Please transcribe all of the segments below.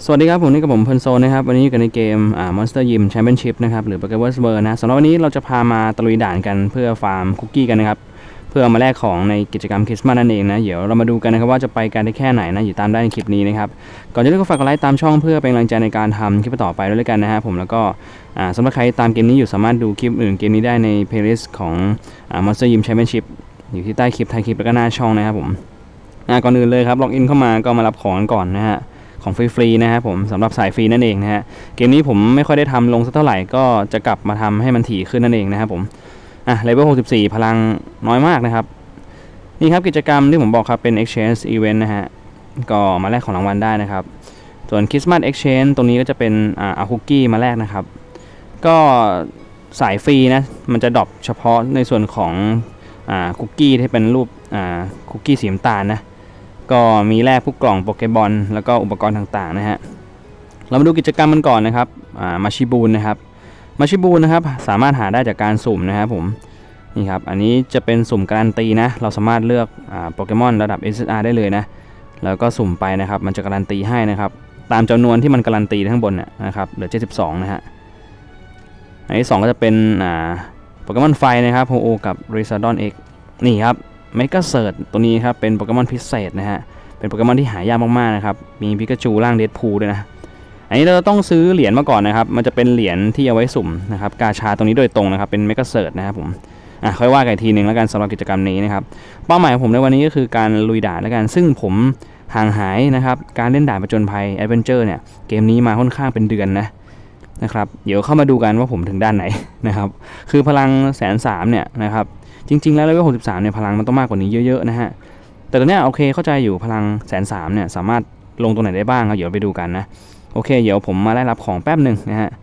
สวัสดีครับผมนี่กับผมเพลินโซนะครับวันนี้อยู่กันในเกมMonster Gym Championship นะครับหรือ Pokeverse World นะสำหรับวันนี้เราจะพามาตะลุยด่านกันเพื่อฟาร์มคุกกี้กันนะครับเพื่อมาแลกของในกิจกรรมคริสต์มาสนั่นเองนะเดี๋ยวเรามาดูกันนะครับว่าจะไปกันได้แค่ไหนนะอยู่ตามได้ในคลิปนี้นะครับก่อนจะเริ่มก็ฝากกดไลค์ตามช่องเพื่อเป็นกำลังใจในการทำคลิปต่อไปด้วยกันนะฮะผมแล้วก็สำหรับใครตามเกมนี้อยู่สามารถดูคลิปอื่นเกมนี้ได้ใน playlist ของMonster Gym Championship อยู่ที่ใต้คลิปท้ายคลิปแล้วก็หน้าช่องนะครับผมก่อนอื่นเลยครับล็อกอินเข้ามาก็มารับของกันก่อนนะฮะของฟรีๆนะครับผมสำหรับสายฟรีนั่นเองนะฮะเกมนี้ผมไม่ค่อยได้ทำลงสักเท่าไหร่ก็จะกลับมาทำให้มันถี่ขึ้นนั่นเองนะครับผมเลเวล64พลังน้อยมากนะครับนี่ครับกิจกรรมที่ผมบอกครับเป็น Exchange Event นะฮะก็มาแลกของรางวัลได้นะครับส่วน Christmas Exchange ตรงนี้ก็จะเป็นเอาคุกกี้มาแลกนะครับก็สายฟรีนะมันจะดรอปเฉพาะในส่วนของคุกกี้ที่เป็นรูปคุกกี้สีน้ำตาลนะก็มีแลกพวกกล่องโปเกบอลแล้วก็อุปกรณ์ต่างๆนะฮะเรามาดูกิจกรรมมันก่อนนะครับมาชิบูนนะครับมาชิบูนนะครับสามารถหาได้จากการสุ่มนะครับผมนี่ครับอันนี้จะเป็นสุ่มการันตีนะเราสามารถเลือกโปเกมอนระดับ SSR ได้เลยนะแล้วก็สุ่มไปนะครับมันจะการันตีให้นะครับตามจำนวนที่มันการันตีข้างบนนะครับเหลือ72นะฮะอันที่2ก็จะเป็นโปเกมอนไฟนะครับโฮโอกับริซาดอนเอ็กนี่ครับเมกาเซิร์ตตัวนี้ครับเป็นโปเกมอนพิเศษนะฮะเป็นโปเกมอนที่หายากมากๆนะครับมีปิกาจูร่างเดดพูลด้วยนะอันนี้เราต้องซื้อเหรียญมาก่อนนะครับมันจะเป็นเหรียญที่เอาไว้สุ่มนะครับกาชาตรงนี้โดยตรงนะครับเป็นเมกาเซิร์ตนะครับผมค่อยว่ากันอีกทีหนึ่งแล้วกันสำหรับกิจกรรมนี้นะครับเป้าหมายของผมในวันนี้ก็คือการลุยด่านแล้วกันซึ่งผมห่างหายนะครับการเล่นด่านผจญภัยแอดเวนเจอร์เนี่ยเกมนี้มาค่อนข้างเป็นเดือนนะครับเดี๋ยวเข้ามาดูกันว่าผมถึงด้านไหนนะครับคือพลัง130,000เนี่ยนะครับจริงๆแล้วเลเวล63เนี่ยพลังมันต้องมากกว่านี้เยอะๆนะฮะแต่ตอนนี้โอเคเข้าใจอยู่พลัง130,000เนี่ยสามารถลงตรงไหนได้บ้างครับเดี๋ยวไปดูกันนะโอเคเดี๋ยวผมมาได้รับของแป๊บหนึ่งนะฮะ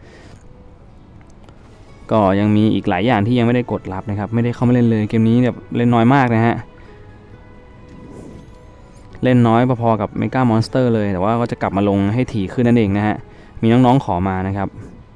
ก็ยังมีอีกหลายอย่างที่ยังไม่ได้กดรับนะครับไม่ได้เข้ามาเล่นเลยเกมนี้แบบเล่นน้อยมากนะฮะเล่นน้อยพอๆกับเมกามอนสเตอร์เลยแต่ว่าก็จะกลับมาลงให้ถี่ขึ้นนั่นเองนะฮะมีน้องๆขอมานะครับ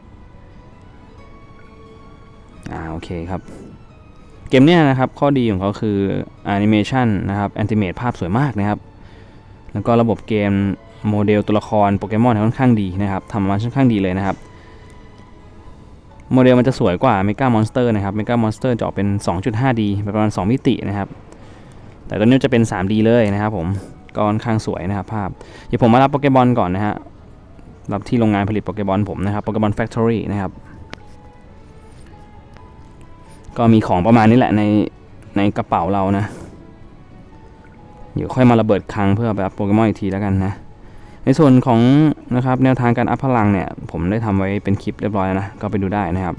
โอเคครับเกมเนี้ยนะครับข้อดีของเขาคือแอนิเมชันนะครับแอนิเมตภาพสวยมากนะครับแล้วก็ระบบเกมโมเดลตัวละครโปเกมอนค่อนข้างดีนะครับทำมาค่อนข้างดีเลยนะครับโมเดลมันจะสวยกว่าเมกามอนสเตอร์นะครับเมกามอนสเตอร์จะออกเป็น 2.5D ประมาณ2มิตินะครับแต่ตัวนี้จะเป็น 3D เลยนะครับผมก็ค่อนข้างสวยนะครับภาพเดี๋ยวผมมารับโปเกมอนก่อนนะฮะรับที่โรงงานผลิตโปเกมอนผมนะครับโปเกมอนแฟคทอรี่นะครับก็มีของประมาณนี้แหละในกระเป๋าเรานะเดี๋ยวค่อยมาระเบิดคลังเพื่อแบบโปเกมอนอีกทีแล้วกันนะในส่วนของนะครับแนวทางการอัพพลังเนี่ยผมได้ทำไว้เป็นคลิปเรียบร้อยแล้วนะก็ไปดูได้นะครับ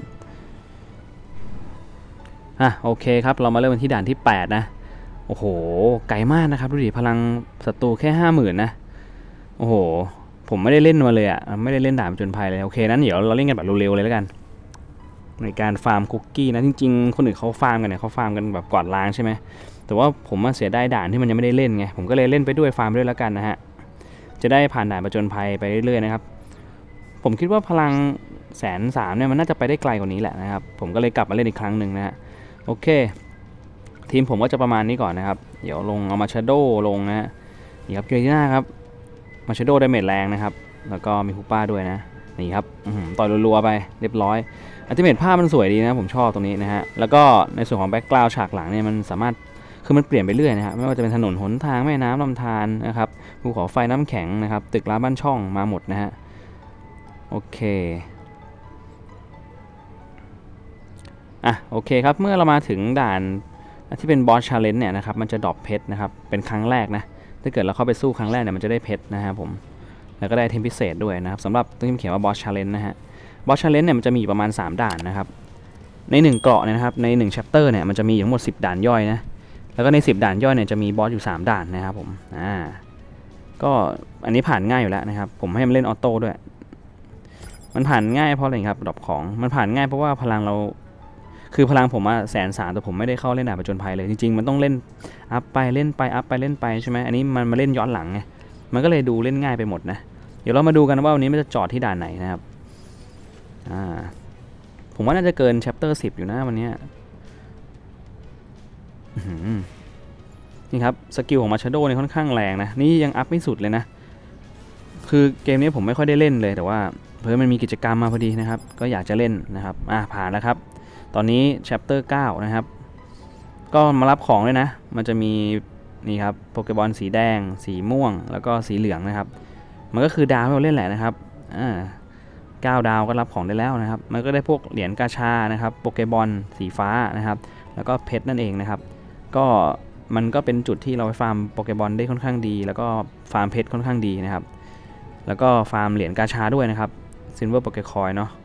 โอเคครับเรามาเริ่มกันที่ด่านที่8นะโอ้โหไกลมากนะครับดูดิพลังศัตรูแค่ 50,000นะโอ้โหผมไม่ได้เล่นมาเลยไม่ได้เล่นด่านผจญภัยเลยโอเคนั้นเดี๋ยวเราเล่นกันแบบเร็วๆเลยแล้วกันในการฟาร์มคุกกี้นะจริงๆคนอื่นเขาฟาร์มกันเนี่ยเขาฟาร์มกันแบบกวาดล้างใช่ไหมแต่ว่าผมเสียดายด่านที่มันยังไม่ได้เล่นไงผมก็เลยเล่นไปด้วยฟาร์มไปด้วยแล้วกันนะฮะจะได้ผ่านด่านผจญภัยไปเรื่อยๆนะครับผมคิดว่าพลัง130,000เนี่ยมันน่าจะไปได้ไกลกว่านี้แหละนะครับผมก็เลยกลับมาเล่นอีกครั้งหนึ่งนะฮะโอเคทีมผมก็จะประมาณนี้ก่อนนะครับเดี๋ยวลงเอามาชาโดลงนะฮะนี่ครับเกรดิน่าครับมาชาโดดาเมจแรงนะครับแล้วก็มีคูป้าด้วยนะนี่ครับต่อยรัวๆไปเรียบร้อยอัลติเมทภาพมันสวยดีนะผมชอบตรงนี้นะฮะแล้วก็ในส่วนของแบ็กกราวด์ฉากหลังเนี่ยมันสามารถคือมันเปลี่ยนไปเรื่อยนะฮะไม่ว่าจะเป็นถนนหนทางแม่น้ำลำธารนะครับภูเขาไฟน้ำแข็งนะครับตึกร้างบ้านช่องมาหมดนะฮะโอเคโอเคครับเมื่อเรามาถึงด่านที่เป็นบอสชาเลนจ์เนี่ยนะครับมันจะดรอปเพชรนะครับเป็นครั้งแรกนะถ้าเกิดเราเข้าไปสู้ครั้งแรกเนี่ยมันจะได้เพชรนะครับผมแล้วก็ได้เทมพิเศษด้วยนะครับสำหรับตัวที่เขียนว่าบอสชาเลนจ์นะฮะบอสชาเลนจ์เนี่ยมันจะมีประมาณ3ด่านนะครับใน1เกราะเนี่ยนะครับใน1 chapter เนี่ยมันจะมีทั้งหมด10ด่านย่อยนะแล้วก็ใน10ด่านย่อยเนี่ยจะมีบอสอยู่3ด่านนะครับผมก็อันนี้ผ่านง่ายอยู่แล้วนะครับผมให้มันเล่นออโต้ด้วยมันผ่านง่ายเพราะอะไรครับดรอปของมันผ่านง่ายเพราะว่าพลังเราคือพลังผม130,000แต่ผมไม่ได้เข้าเล่นด่านผจญภัยเลยจริงๆมันต้องเล่นอัพไปเล่นไปอัพไปเล่นไปใช่ไหมอันนี้มันมาเล่นย้อนหลังไงมันก็เลยดูเล่นง่ายไปหมดนะเดี๋ยวเรามาดูกันว่าวันนี้มันจะจอดที่ด่านไหนนะครับผมว่าน่าจะเกิน chapter 10อยู่นะวันนี้นี่ครับสกิลของมาชาโดเนี่ยค่อนข้างแรงนะนี่ยังอัพไม่สุดเลยนะคือเกมนี้ผมไม่ค่อยได้เล่นเลยแต่ว่าเพิ่มมันมีกิจกรรมมาพอดีนะครับก็อยากจะเล่นนะครับผ่านแล้วครับตอนนี้ chapter 9นะครับก็มารับของเลยนะมันจะมีนี่ครับโปเกมอนสีแดงสีม่วงแล้วก็สีเหลืองนะครับมันก็คือดาวที่เราเล่นแหละนะครับ9 ดาวก็รับของได้แล้วนะครับมันก็ได้พวกเหรียญกาชานะครับโปเกมอนสีฟ้านะครับแล้วก็เพชรนั่นเองนะครับก็มันก็เป็นจุดที่เราไปฟาร์มโปเกมอนได้ค่อนข้างดีแล้วก็ฟาร์มเพชรค่อนข้างดีนะครับแล้วก็ฟาร์มเหรียญกาชาด้วยนะครับซิลเวอร์โปเกคอยเนาะ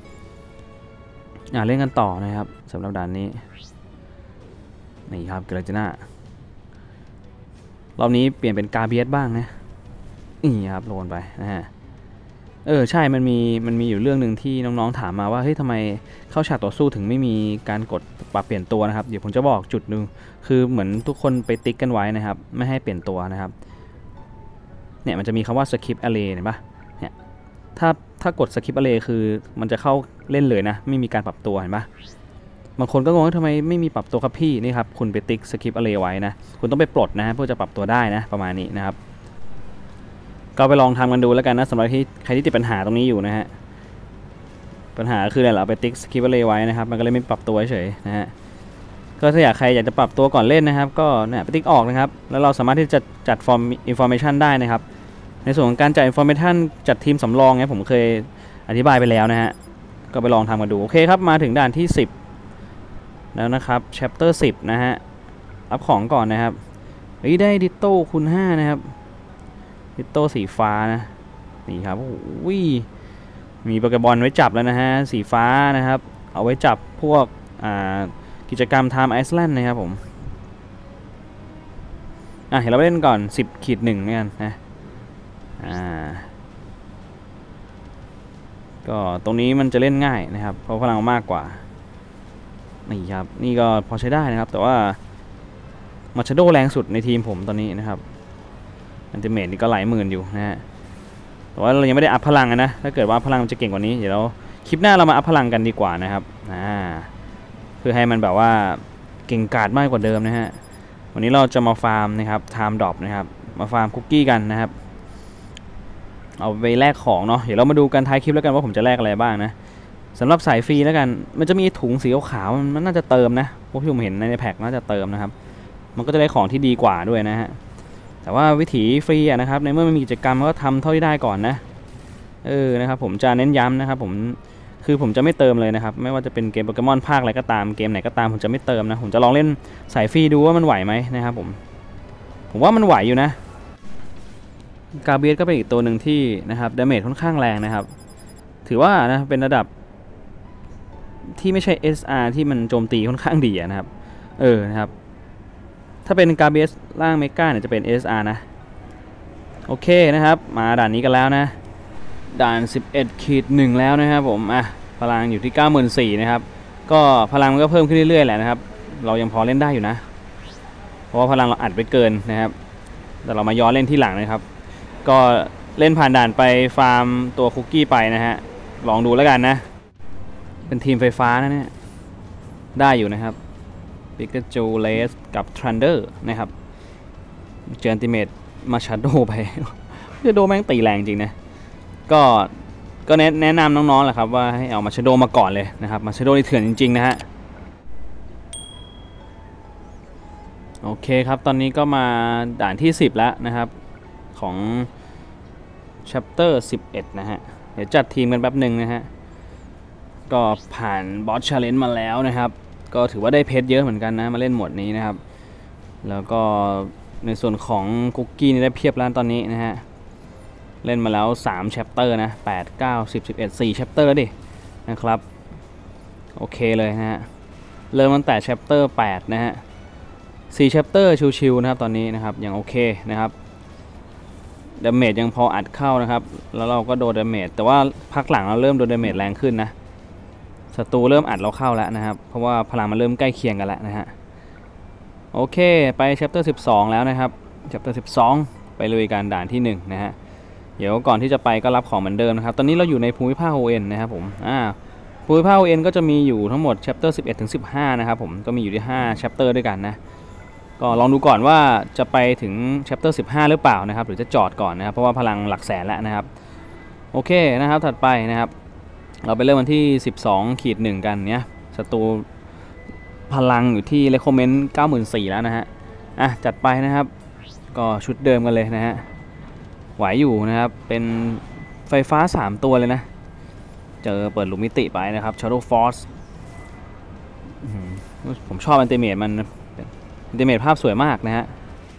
เล่นกันต่อนะครับสำหรับด่านนี้นี่ครับเกลจิน่ารอบนี้เปลี่ยนเป็นกาเบียสบ้างนะนี่ครับโลนไปนะฮะใช่มันมีอยู่เรื่องหนึ่งที่น้องๆถามมาว่าเฮ้ยทำไมเข้าฉากต่อสู้ถึงไม่มีการกดปรับเปลี่ยนตัวนะครับเดี๋ยวผมจะบอกจุดหนึ่งคือเหมือนทุกคนไปติ๊กกันไว้นะครับไม่ให้เปลี่ยนตัวนะครับเนี่ยมันจะมีคำว่า skip array เห็นปะเนี่ยถ้ากด skip array คือมันจะเข้าเล่นเลยนะไม่มีการปรับตัวเห็นปะบางคนก็งงว่าทำไมไม่มีปรับตัวครับพี่นี่ครับคุณไปติ๊ก skip array ไว้นะคุณต้องไปปลดนะเพื่อจะปรับตัวได้นะประมาณนี้นะครับก็ไปลองทำกันดูแล้วกันนะสำหรับใครที่ติดปัญหาตรงนี้อยู่นะฮะปัญหาคืออะไรเราไปติ๊ก skip array ไว้นะครับมันก็เลยไม่ปรับตัวเฉยนะฮะก็ถ้าใครอยากจะปรับตัวก่อนเล่นนะครับก็เนี่ยไปติ๊กออกนะครับแล้วเราสามารถที่จะจัดฟอร์ม information ได้นะครับในส่วนของการจัด information จัดทีมสำรองเนี่ยผมเคยอธิบายไปแล้วนะฮะก็ไปลองทำกันดูโอเคครับมาถึงด่านที่10แล้วนะครับ chapter 10นะฮะรับของก่อนนะครับได้ดิโต้คูณ5นะครับดิโต้สีฟ้านะนี่ครับมีโปเกมอนไว้จับแล้วนะฮะสีฟ้านะครับเอาไว้จับพวกกิจกรรม Time Island นะครับผมเห็นเราเล่นก่อน 10-1นี่กันนะก็ตรงนี้มันจะเล่นง่ายนะครับเพราะพลังมากกว่านี่ครับนี่ก็พอใช้ได้นะครับแต่ว่ามาชาโดแรงสุดในทีมผมตอนนี้นะครับอันติเมทนี่ก็หลายหมื่นอยู่นะฮะแต่ว่าเรายังไม่ได้อัพพลังนะถ้าเกิดว่าพลังมันจะเก่งกว่านี้เดี๋ยวเราคลิปหน้าเรามาอัพพลังกันดีกว่านะครับเพื่อให้มันแบบว่าเก่งกาจมากกว่าเดิมนะฮะวันนี้เราจะมาฟาร์มนะครับไทม์ดรอปนะครับมาฟาร์มคุกกี้กันนะครับเอาไปแลกของเนาะเดี๋ยวเรามาดูกันท้ายคลิปแล้วกันว่าผมจะแลกอะไรบ้างนะสำหรับสายฟรีแล้วกันมันจะมีถุงสีขาวๆมันน่าจะเติมนะพวกที่ผมเห็นในแพ็คน่าจะเติมนะครับมันก็จะได้ของที่ดีกว่าด้วยนะฮะแต่ว่าวิถีฟรีนะครับในเมื่อมันมีกิจกรรมก็ทำเท่าที่ได้ก่อนนะนะครับผมจะเน้นย้ำนะครับผมจะไม่เติมเลยนะครับไม่ว่าจะเป็นเกมโปเกมอนภาคอะไรก็ตามเกมไหนก็ตามผมจะไม่เติมนะผมจะลองเล่นสายฟรีดูว่ามันไหวไหมนะครับผมว่ามันไหวอยู่นะกาเบียสก็เป็นอีกตัวหนึ่งที่นะครับดาเมจค่อนข้างแรงนะครับถือว่านะเป็นระดับที่ไม่ใช่ SR ที่มันโจมตีค่อนข้างดีนะครับนะครับถ้าเป็นกาเบียสร่างเมกาเนี่ยจะเป็น SR นะโอเคนะครับมาด่านนี้กันแล้วนะด่าน11-1แล้วนะครับผมพลังอยู่ที่ 94,000 นะครับก็พลังมันก็เพิ่มขึ้นเรื่อยๆแหละนะครับเรายังพอเล่นได้อยู่นะเพราะว่าพลังเราอัดไปเกินนะครับแต่เรามาย้อนเล่นที่หลังนะครับก็เล่นผ่านด่านไปฟาร์มตัวคุกกี้ไปนะฮะลองดูแล้วกันนะเป็นทีมไฟฟ้านะเนี่ยได้อยู่นะครับปิกาจูเลสกับทรันเดอร์นะครับเจออันติเมตมาชาโดไปชาโดแม่งตีแรงจริงนะก็แนะนำน้องๆแหละครับว่าให้เอามาชาโดมาก่อนเลยนะครับมาชาโดนี่เถื่อนจริงๆนะฮะโอเคครับตอนนี้ก็มาด่านที่10แล้วนะครับของ chapter 11นะฮะเดี๋ยวจัดทีมกันแป๊บหนึ่งนะฮะก็ผ่านบอสชาเลนจ์มาแล้วนะครับก็ถือว่าได้เพชรเยอะเหมือนกันนะมาเล่นหมดนี้นะครับแล้วก็ในส่วนของคุกกี้นี่ได้เพียบแล้วตอนนี้นะฮะเล่นมาแล้ว3 chapter นะ8 9 10 11 4 chapter ดินะครับโอเคเลยนะฮะเริ่มตั้งแต่ chapter 8นะฮะ4 chapter ชิวๆนะครับตอนนี้นะครับยังโอเคนะครับดาเมจยังพออัดเข้านะครับแล้วเราก็โดนดาเมจแต่ว่าพักหลังเราเริ่มโดนดาเมจแรงขึ้นนะศัตรูเริ่มอัดเราเข้าแล้วนะครับเพราะว่าพลังมันเริ่มใกล้เคียงกันแล้วนะฮะโอเคไป chapter 12แล้วนะครับ chapter 12ไปลุยกันด่านที่1นะฮะเดี๋ยวก่อนที่จะไปก็รับของเหมือนเดิมนะครับตอนนี้เราอยู่ในภูมิภาค ON นะครับผมภูมิภาค ON ก็จะมีอยู่ทั้งหมด chapter 11 ถึง 15นะครับผมก็มีอยู่ที่5 chapter ด้วยกันนะก็ลองดูก่อนว่าจะไปถึง chapter 15หรือเปล่านะครับหรือจะจอดก่อนนะครับเพราะว่าพลังหลักแสนแล้วนะครับโอเคนะครับถัดไปนะครับเราไปเริ่มวันที่ 12-1 กันเนี้ยศัตรูพลังอยู่ที่ recommend 94,000แล้วนะฮะจัดไปนะครับก็ชุดเดิมกันเลยนะฮะไหวอยู่นะครับเป็นไฟฟ้า3ตัวเลยนะเจอเปิดหลุมมิติไปนะครับ Shadow Force ผมชอบอันเตเมทมันอันเตเมทภาพสวยมากนะฮะ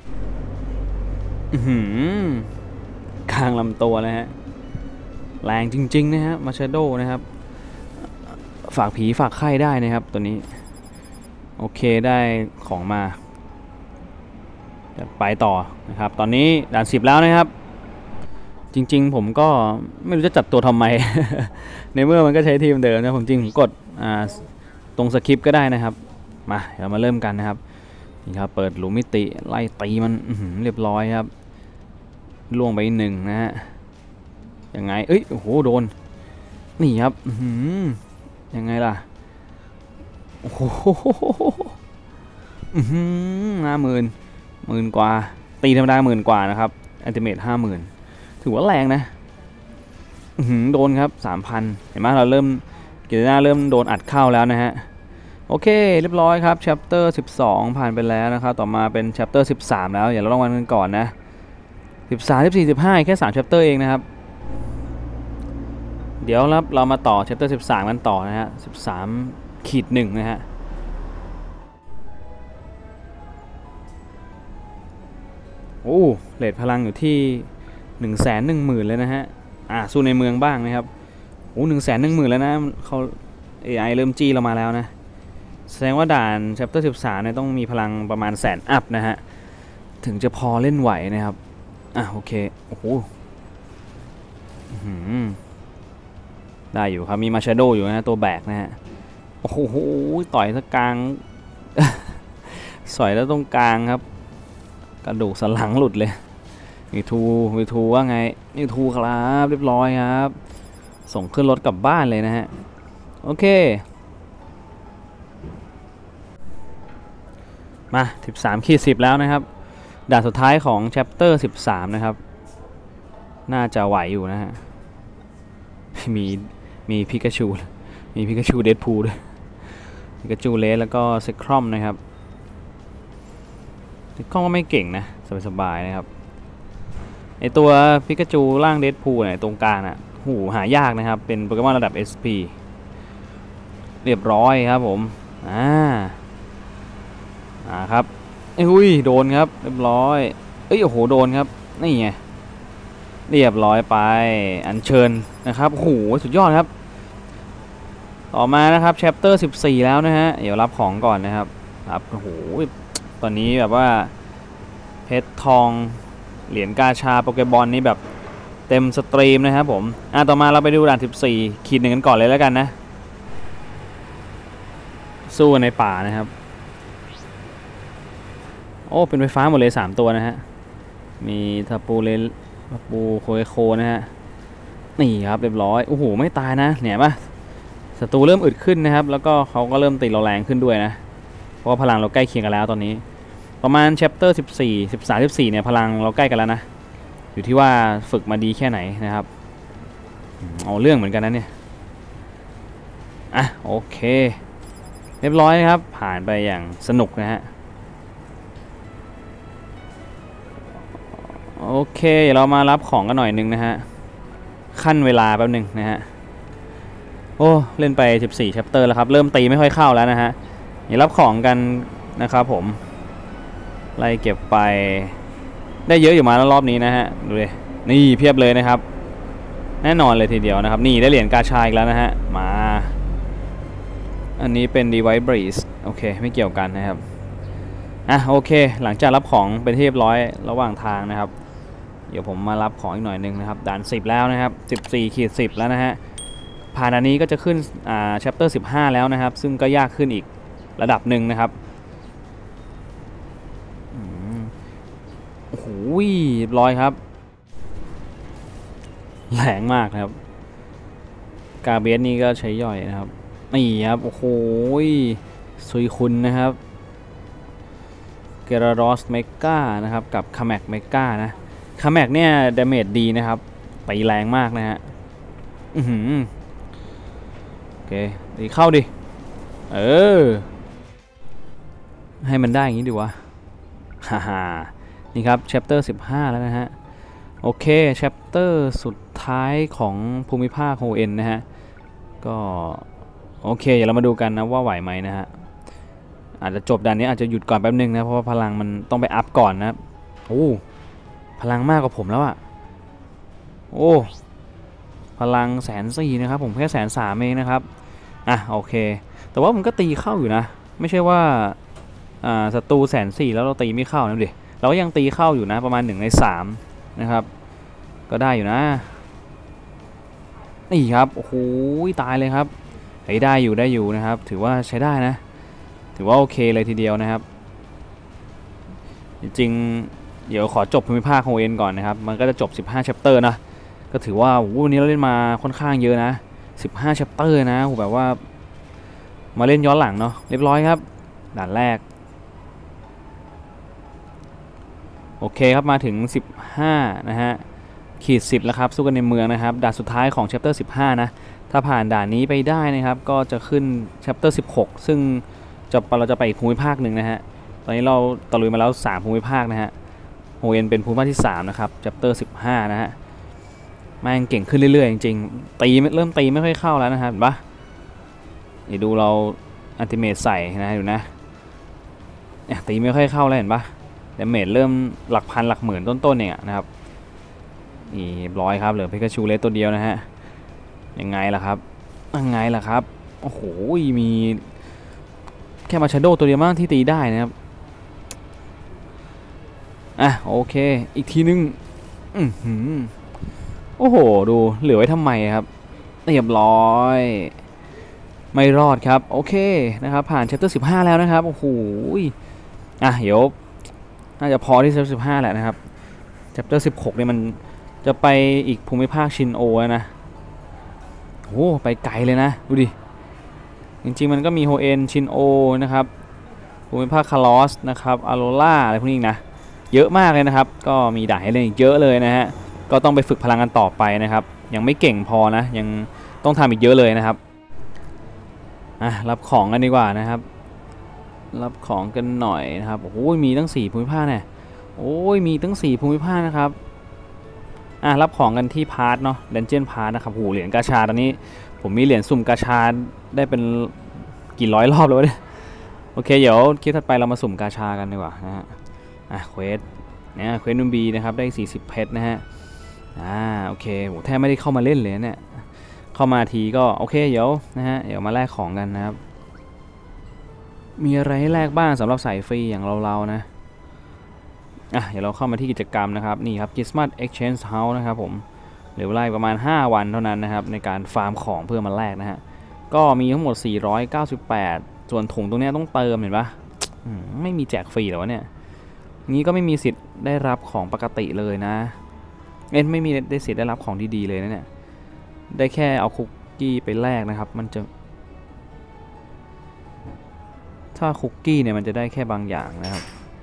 กลางลำตัวนะฮะแรงจริงๆนะฮะมาชาโดนะครับฝากผีฝากไข้ได้นะครับตัวนี้โอเคได้ของมาจะไปต่อนะครับตอนนี้ด่าน10แล้วนะครับจริงๆผมก็ไม่รู้จะจัดตัวทำไม ในเมื่อมันก็ใช้ทีมเดิมนะผมกดตรงสคริปต์ก็ได้นะครับมาเรามาเริ่มกันนะครับนี่ครับเปิดหลุมมิติไล่ตีมันเรียบร้อยครับล่วงไป1นะฮะยังไงเอ้ยโอ้โหโดนนี่ครับยังไงล่ะโอ้โห50,000กว่าตีธรรมดา10,000 กว่านะครับอัลติเมท50,000ถือว่าแรงนะโดนครับ 3,000 เห็นไหมเราเริ่มกิจหน้าเริ่มโดนอัดเข้าแล้วนะฮะโอเคเรียบร้อยครับ chapter 12ผ่านไปแล้วนะครับต่อมาเป็น chapter 13แล้วอย่าเราต้องวันกันก่อนนะ13 14 15แค่3 chapter เองนะครับเดี๋ยวเรามาต่อ chapter 13กันต่อนะฮะ13-1นะฮะโอ้เรทพลังอยู่ที่ 110,000 เลยนะฮะสู้ในเมืองบ้างนะครับโอ้110,000แล้วนะเขา AI เริ่มจี้เรามาแล้วนะแสดงว่าด่าน chapter 13เนี่ยต้องมีพลังประมาณ100,000 อัพนะฮะถึงจะพอเล่นไหวนะครับโอเคโอ้โหได้อยู่ครับมีมาชาโดอยู่นะตัวแบกนะฮะโอ้โหต่อยตรงกลาง สอยแล้วตรงกลางครับกระดูกสันหลังหลุดเลยมีทูว่าไงมีทูครับเรียบร้อยครับส่งขึ้นรถกลับบ้านเลยนะฮะโอเคมา13-10แล้วนะครับด่านสุดท้ายของ chapter 13นะครับน่าจะไหวอยู่นะฮะมีพิกาชูเดดพูลด้วยพิกาชูเลสแล้วก็เซครอมนะครับเซครอมก็ไม่เก่งนะสบายๆนะครับไอตัวพิกาจูร่างเดดพูลเนี่ยตรงกลางหูหายากนะครับเป็นโปเกมอนระดับ SP เรียบร้อยครับผมครับอุ้ยโดนครับเรียบร้อยโอ้โหโดนครับนี่ไงเรียบร้อยไปอัญเชิญนะครับโอ้โหสุดยอดครับต่อมานะครับ chapter 14แล้วนะฮะเดี๋ยวรับของก่อนนะครับโอ้โหตอนนี้แบบว่าเพชรทองเหรียญกาชาโปเกบอลนี่แบบเต็มสตรีมนะครับผมต่อมาเราไปดูด่าน14-1กันก่อนเลยแล้วกันนะสู้ในป่านะครับโอ้เป็นไฟฟ้าหมดเลย3ตัวนะฮะมีทับปูโคโคนะฮะนี่ครับเรียบร้อยโอ้โหไม่ตายนะเนี่ยป่ะศัตรูเริ่มอึดขึ้นนะครับแล้วก็เขาก็เริ่มตีเราแรงขึ้นด้วยนะเพราะว่าพลังเราใกล้เคียงกันแล้วตอนนี้ประมาณ chapter 13-14เนี่ยพลังเราใกล้กันแล้วนะอยู่ที่ว่าฝึกมาดีแค่ไหนนะครับเอาเรื่องเหมือนกันนะเนี่ยโอเคเรียบร้อยครับผ่านไปอย่างสนุกนะฮะโอเคเดี๋ยวเรามารับของกันหน่อยนึงนะฮะขั้นเวลาแป๊บนึงนะฮะโอ้เล่นไป14 chapter แล้วครับเริ่มตีไม่ค่อยเข้าแล้วนะฮะเดี๋ยวรับของกันนะครับผมไล่เก็บไปได้เยอะอยู่มาแล้วรอบนี้นะฮะดูเลยนี่เพียบเลยนะครับแน่นอนเลยทีเดียวนะครับนี่ได้เหรียญกาชาอีกแล้วนะฮะมาอันนี้เป็น Device Breeze โอเคไม่เกี่ยวกันนะครับโอเคหลังจากรับของเป็นที่เรียบร้อยระหว่างทางนะครับเดี๋ยวผมมารับของอีกหน่อยนึงนะครับด่าน10แล้วนะครับ14-10แล้วนะฮะผ่านอันนี้ก็จะขึ้นchapter 15แล้วนะครับซึ่งก็ยากขึ้นอีกระดับหนึ่งนะครับโอ้โหเรียบร้อยครับแรงมากนะครับกาเบสนี่ก็ใช้ย่อยนะครับนี่ครับโอ้โหซุยคุณนะครับเกรารอสเมกานะครับกับคาแมกเมกานะคาแมกเนี่ยดาเมจดีนะครับตีแรงมากนะฮะโอเคดีเข้าดิให้มันได้อย่างนี้ดีวะฮ่านี่ครับ chapter 15แล้วนะฮะโอเค chapter สุดท้ายของภูมิภาคโฮเอ็นนะฮะก็โอเคเดี๋ยวเรามาดูกันนะว่าไหวไหมนะฮะอาจจะจบด่านนี้อาจจะหยุดก่อนแป๊บนึงนะเพราะว่าพลังมันต้องไปอัพก่อนนะโอ้พลังมากกว่าผมแล้วอะโอ้พลัง140,000นะครับผมแค่130,000เองนะครับโอเคแต่ว่ามันก็ตีเข้าอยู่นะไม่ใช่ว่าศัตรู140,000แล้วเราตีไม่เข้านะดิเราก็ยังตีเข้าอยู่นะประมาณ1 ใน 3นะครับก็ได้อยู่นะนี่ครับโอ้โหตายเลยครับได้อยู่นะครับถือว่าใช้ได้นะถือว่าโอเคเลยทีเดียวนะครับจริงๆเดี๋ยวขอจบภูมิภาคโฮเอ็นก่อนนะครับมันก็จะจบ15 chapter นะก็ถือว่าวันนี้เราเล่นมาค่อนข้างเยอะนะ15 chapter นะแบบว่ามาเล่นย้อนหลังเนาะเรียบร้อยครับด่านแรกโอเคครับมาถึง15นะฮะขีด10แล้วครับสู้กันในเมืองนะครับด่านสุดท้ายของ chapter 15นะถ้าผ่านด่านนี้ไปได้นะครับก็จะขึ้น chapter 16ซึ่งเราจะไปอีกภูมิภาคหนึ่งนะฮะตอนนี้เราตะลุยมาแล้ว3ภูมิภาคนะฮะโฮเอ็นเป็นภูมิภาคที่3นะครับ chapter 15นะฮะแม่งเก่งขึ้นเรื่อยๆจริงๆเริ่มตีไม่ค่อยเข้าแล้วนะครับเห็นปะเดี๋ยวดูเราอัลติเมทใส่นะดูนะตีไม่ค่อยเข้าแล้วเห็นปะดาเมจเริ่มหลักพันหลักหมื่นต้นๆเนี่ยนะครับนี่ร้อยครับเหลือพิกาชูเลสตัวเดียวนะฮะยังไงล่ะครับโอ้โหมีแค่มาชาโดตัวเดียวมากที่ตีได้นะครับโอเคอีกทีนึงโอ้โหดูเหลือไว้ทำไมครับเรียบร้อยไม่รอดครับโอเคนะครับผ่าน chapter 15แล้วนะครับโอ้โหเดี๋ยวน่าจะพอที่ chapter 15แหละนะครับ chapter 16เนี่ยมันจะไปอีกภูมิภาคชินโอนะโอ้ไปไกลเลยนะดูดิจริงๆมันก็มีโฮเอ็นชินโอนะครับภูมิภาคคาลอสนะครับอาโรล่าอะไรพวกนี้นะเยอะมากเลยนะครับก็มีด่านให้เล่นอีกเยอะเลยนะฮะก็ต้องไปฝึกพลังกันต่อไปนะครับยังไม่เก่งพอนะยังต้องทำอีกเยอะเลยนะครับรับของกันดีกว่านะครับรับของกันหน่อยนะครับโอ้โหมีตั้ง4ภูมิภาคเนี่ยโอ้ยมีตั้ง4ภูมิภาคนะครับรับของกันที่พาร์ทเนาะเดนเจียนพาร์ทนะครับเหรียญกาชาตอนนี้ผมมีเหรียญสุ่มกาชาได้เป็นกี่ร้อยรอบแล้วเนี่ยโอเคเดี๋ยวคลิปถัดไปเรามาสุ่มกาชากันดีกว่านะฮะเควสเนี่ยเควสนุ่มบีนะครับได้40เพชรนะฮะโอเคโหแทบไม่ได้เข้ามาเล่นเลยเนี่ยเข้ามาทีก็โอเคเดี๋ยวนะฮะเดี๋ยวมาแลกของกันนะครับมีอะไรให้แลกบ้างสำหรับสายฟรีอย่างเราๆนะเดี๋ยวเราเข้ามาที่กิจกรรมนะครับนี่ครับ Christmas Exchange House นะครับผมเหลือเวลาประมาณ5วันเท่านั้นนะครับในการฟาร์มของเพื่อมาแลกนะฮะก็มีทั้งหมด498ส่วนถุงตรงนี้ต้องเติมเห็นปะไม่มีแจกฟรีหรอวะเนี่ยงี้ก็ไม่มีสิทธิ์ได้รับของปกติเลยนะไม่มีได้สิทธิ์ได้รับของดีๆเลยนะเนี่ยได้แค่เอาคุกกี้ไปแลกนะครับมันจะถ้าคุกกี้เนี่ยมันจะได้แค่บางอย่างนะครับ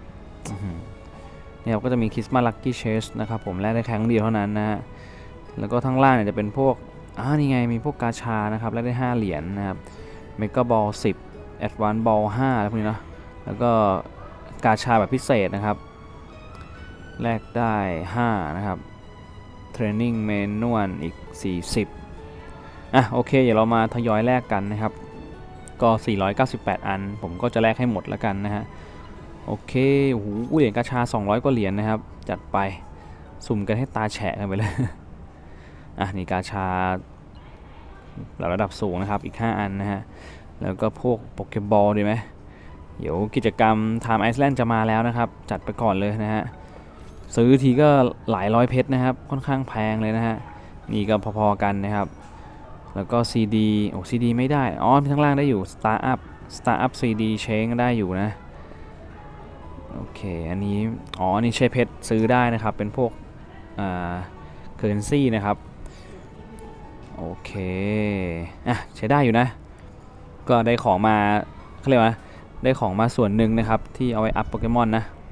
เนี่ยก็จะมีคริสต์มาสลัคกี้เชสนะครับผมแลกได้ครั้งเดียวเท่านั้นนะฮะแล้วก็ทั้งล่างเนี่ยจะเป็นพวกนี่ไงมีพวกกาชานะครับแลกได้5เหรียญนะครับเมกะบอล10แอดวานซ์บอล5อะไรพวกนี้เนาะแล้วก็กาชาแบบพิเศษนะครับแลกได้5นะครับเทรนนิ่งเมนวลอีก40โอเคเดี๋ยวเรามาทยอยแลกกันนะครับก็498อันผมก็จะแลกให้หมดแล้วกันนะฮะโอเคโอ้โหเหรียญกาชา200กว่าเหรียญนะครับจัดไปสุ่มกันให้ตาแฉะกันไปเลยนี่กาชาระดับสูงนะครับอีก5อันนะฮะแล้วก็พวกโปเกบอลดีไหมเดี๋ยวกิจกรรม Time Island จะมาแล้วนะครับจัดไปก่อนเลยนะฮะซื้อทีก็หลายร้อยเพชรนะครับค่อนข้างแพงเลยนะฮะนี่ก็พอๆกันนะครับแล้วก็ซีดีซีดีไม่ได้ข้างล่างได้อยู่ Startup CD เชงได้อยู่นะโอเคอันนี้นี่ใช้เพชรซื้อได้นะครับเป็นพวกเคอร์เรนซีนะครับโอเคใช้ได้อยู่นะก็ได้ของมาเขาเรียกว่าได้ของมาส่วนหนึ่งนะครับที่เอาไว้อัพโปเกมอนนะ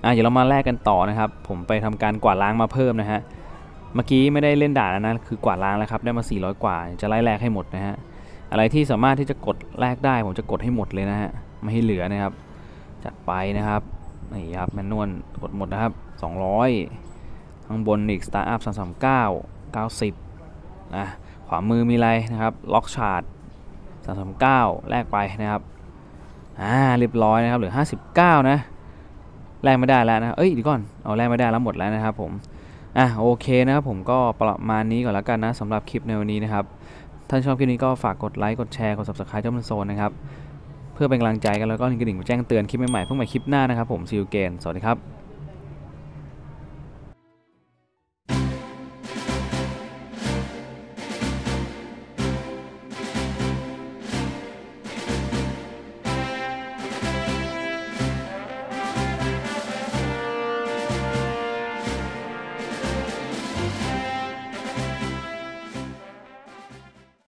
เดี๋ยวเรามาแลกกันต่อนะครับผมไปทำการกวาดล้างมาเพิ่มนะฮะเมื่อกี้ไม่ได้เล่นด่านแล้วนะคือกวาดล้างแล้วครับได้มา400กว่าจะไล่แลกให้หมดนะฮะอะไรที่สามารถที่จะกดแลกได้ผมจะกดให้หมดเลยนะฮะไม่ให้เหลือนะครับจัดไปนะครับนี่ครับแมนนวลกดหมดนะครับ200ข้างบนอีก Startup 339 90ขวามือมีอะไรนะครับล็อกชาร์ด339แลกไปนะครับเรียบร้อยนะครับเหลือ59นะแลกไม่ได้แล้วนะเดี๋ยวก่อนเอาแลกไม่ได้แล้วหมดแล้วนะครับผมโอเคนะครับผมก็ประมาณนี้ก่อนแล้วกันนะสำหรับคลิปในวันนี้นะครับถ้าชอบคลิปนี้ก็ฝากกดไลค์กดแชร์กด Subscribe เจ้ามันโซนนะครับเพื่อเป็นกำลังใจกันแล้วก็กระดิ่งแจ้งเตือนคลิปใหม่ๆเพิ่งใหม่คลิปหน้านะครับผม See you again สวัสดีครับ